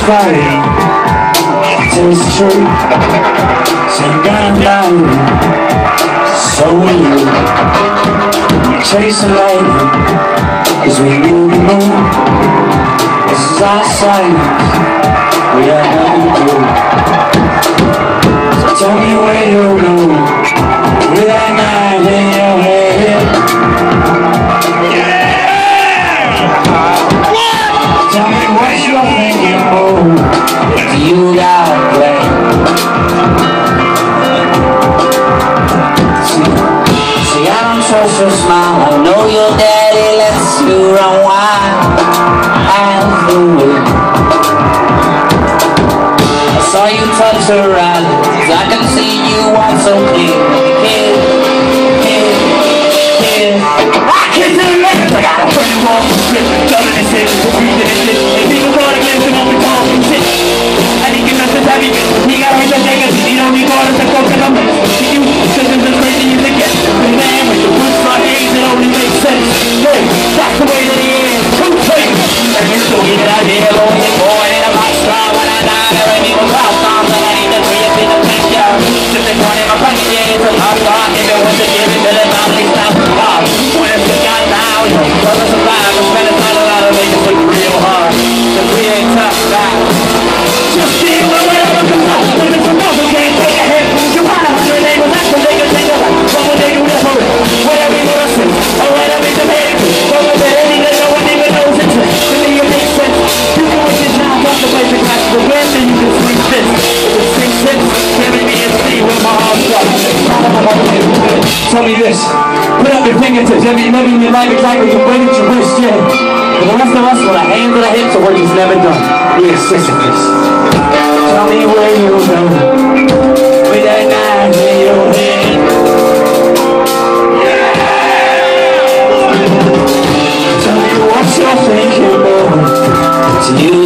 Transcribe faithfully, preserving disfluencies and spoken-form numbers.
fighting till it's true. Same kind of night, so will you. Chasing lightning, cause we need the moon. This is our silence, we have nothing to do. So tell me where you're going with that knife in your head. Tell me what you're thinking, oh, you got a plan. See, see, I don't trust your smile. I know your daddy lets you run wild as the wind. I saw you touch her eyes, I can see you want so clear. Kid, kid, kid, I kiss her lips, I got a pretty warm slip, loving this shit, breathing this shit. If people go to listen, I'll be talking shit. I think you must have heavy, he got hurt to take us, he don't need water to go to the mess. To you, systems as crazy as it gets. The man with the roots on age, it only makes sense. Hey, that's the way that he is, true thing. And you're still getting out here, lonely boy, and I'm not strong when I die. There ain't even cloud storms, and I need to free up in the picture. Just in front of my pocket, yeah, it's a hard thought. If it was to give it to the family, stop the car. When it's just got down, you know, brothers and lives, I'm spending time a lot of make it look real hard. The we ain't tough guys. Just see what whatever comes out. When it's a muscle, can't take a hit. You want to your name was actually they can take a life. What would they do to for it? Whatever you want to say, or whatever you debate. What would they do that no one even knows it's it? To me it makes sense. You can wish it now, got the way to catch the wind, and you can swing this. If it sinks in, carry me and see with my arms up. Tell me this, put up your fingertips. Every living in your life exactly the way that you wish, yeah. For the rest of us, with our hands and our hips, the work is never done. We are Sisyphus. Tell me where you're going with that knife in your hand. Yeah. Tell me what you're thinking, boy. To you.